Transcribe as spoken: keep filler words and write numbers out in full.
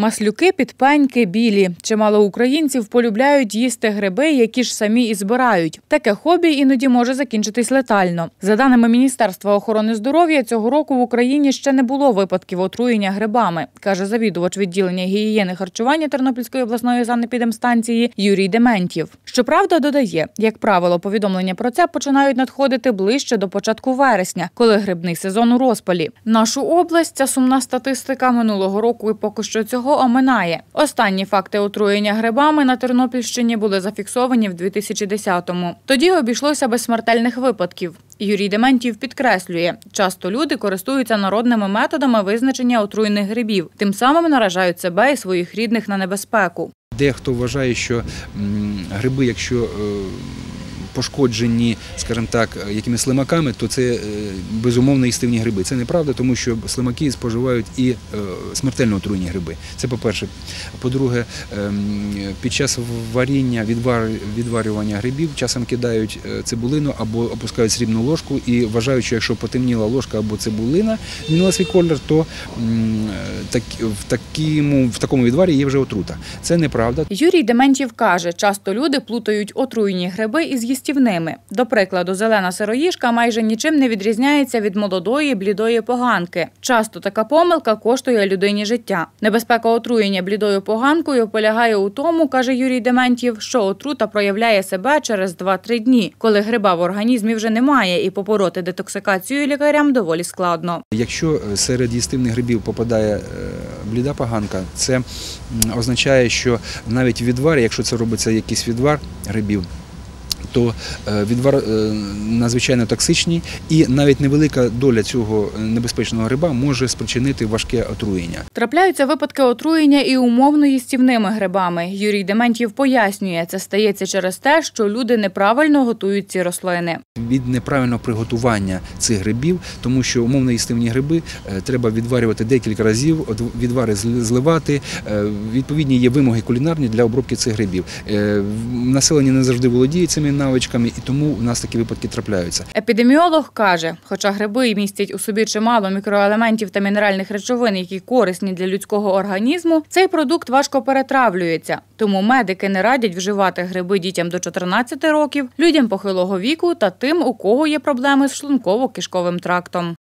Маслюки, підпеньки, білі. Чимало українців полюбляють їсти гриби, які ж самі і збирають. Таке хобі іноді може закінчитись летально. За даними Міністерства охорони здоров'я, цього року в Україні ще не було випадків отруєння грибами, каже завідувач відділення гігієни харчування Тернопільської обласної санепідемстанції Юрій Дементьєв. Щоправда, додає, як правило, повідомлення про це починають надходити ближче до початку вересня, коли грибний сезон у розпалі. Нашу область ця сумна статистика минулого року і поки що цього оминає. Останні факти отруєння грибами на Тернопільщині були зафіксовані в дві тисячі десятому. Тоді обійшлося без смертельних випадків. Юрій Дементьєв підкреслює, часто люди користуються народними методами визначення отруєних грибів, тим самим наражають себе і своїх рідних на небезпеку. Дехто вважає, що гриби, якщо пошкоджені, скажімо так, якимись слимаками, то це безумовно їстивні гриби. Це неправда, тому що слимаки споживають і смертельно отруєні гриби. Це по-перше. По-друге, під час варіння, відварювання грибів часом кидають цибулину або опускають срібну ложку і вважають, що якщо потемніла ложка або цибулина, змінила свій колір, то в такому, в такому відварі є вже отрута. Це неправда. Юрій Дементьєв каже, часто люди плутають отруєні гриби із їстівними. До прикладу, зелена сироїжка майже нічим не відрізняється від молодої блідої поганки. Часто така помилка коштує людині життя. Небезпека отруєння блідою поганкою полягає у тому, каже Юрій Дементьєв, що отрута проявляє себе через два-три дні, коли гриба в організмі вже немає і побороти детоксикацію лікарям доволі складно. Якщо серед їстивних грибів попадає бліда поганка, це означає, що навіть в відварі, якщо це робиться якийсь відвар грибів, то відвар надзвичайно токсичний і навіть невелика доля цього небезпечного гриба може спричинити важке отруєння. Трапляються випадки отруєння і умовно їстівними грибами. Юрій Дементьєв пояснює, це стається через те, що люди неправильно готують ці рослини. Від неправильного приготування цих грибів, тому що умовно їстивні гриби треба відварювати декілька разів, відвари зливати. Відповідні є вимоги кулінарні для обробки цих грибів. Населення не завжди володіє цими навичками, і тому у нас такі випадки трапляються. Епідеміолог каже, хоча гриби містять у собі чимало мікроелементів та мінеральних речовин, які корисні для людського організму, цей продукт важко перетравлюється. Тому медики не радять вживати гриби дітям до чотирнадцяти років, людям похилого віку та тим, у кого є проблеми з шлунково-кишковим трактом.